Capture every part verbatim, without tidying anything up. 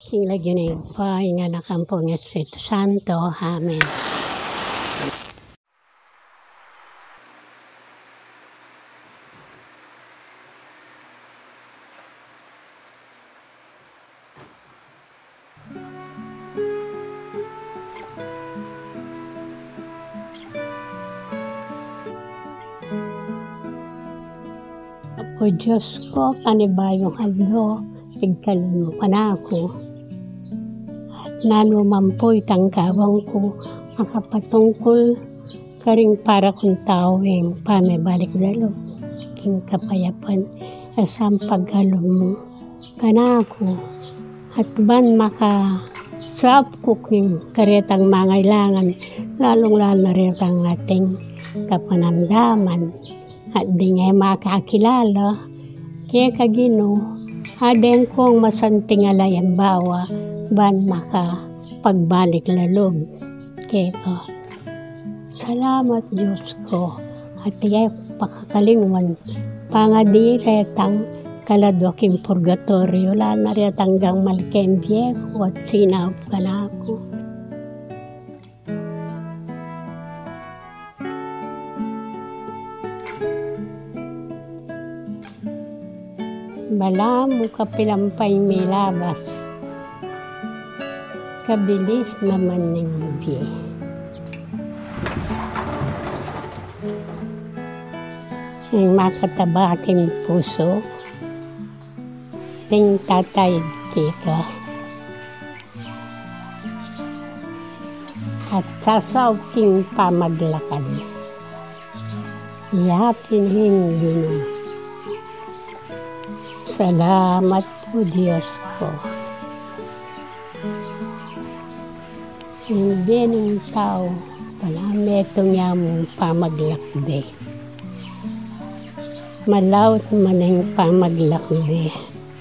Kinglagyan na yung pahay nga nakampong ng Espiritu Santo. Amen. O Diyos ko, panibayong hadlo, pigkalun mo ka na ako. At nanumampoy tangkawang ko, makapatungkol ka rin para kung tawing pamibalik dalo. King kapayapan, asang pagkalun mo ka na ako. At ban maka sap ko king karetang mangailangan, lalong-lalo na retang ating kapanandaman. At di nga makakilala, kaya kagino, adeng kong masanting alayan bawa, ban maka pagbalik lalog. Kaya ko, salamat Diyos ko, at kaya pakakalingon, pangadiretang kaladwaking purgatorio, wala na retang gang malking biyeko at sinap ka na ako. Bala mo kapilampay may labas, kabilis naman ng biye. Ang makataba aking puso, ting tatay ka. At sasaw king pamaglakad, yapin hindi. Salamat po Diyos ko. Hindi ng tao, wala metong yamong pamaglakde. Malawat man ang pamaglakde.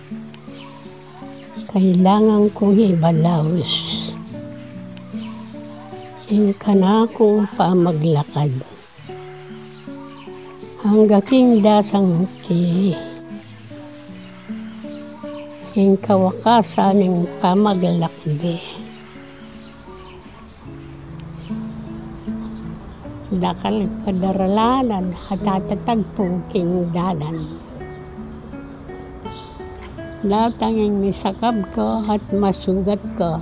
Kailangan kong ibalaos. Ang kana kong pamaglakad. Hanggaking dasang ki. Ang kawakasan ng pamaglakde. Dakal kadaralanan at tatatagpong kingdalan. Latang ang misakab ko at masugat ko,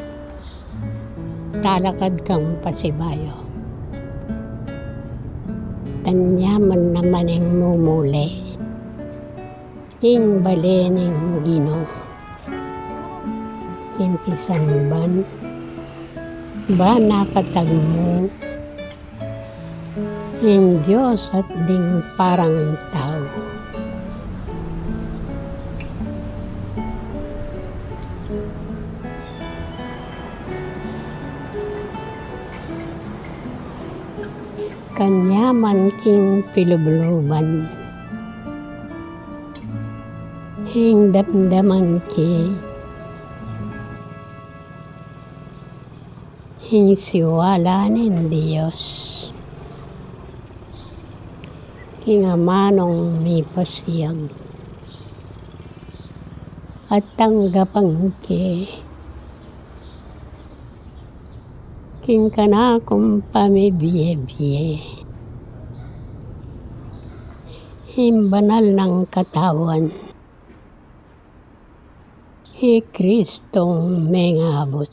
talakad kang pasibayo. Tanyaman naman ang mumuli. Ing balening gino, impisan ban, ba nakatag mo, ing Diyos at ding parang tao. Kanyaman king pilubluban, hing damdaman ki, hing siwala ng Diyos, king amanong may pasiyag, at tanggapang ki, king kanakong pamibiye-biye, hing banal ng katawan, Hi Kristong mengabot.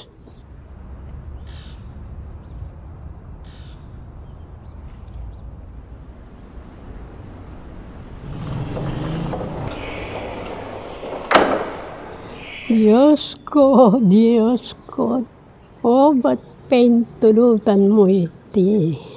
Diyos ko, Diyos ko, o ba't pentulutan mo iti?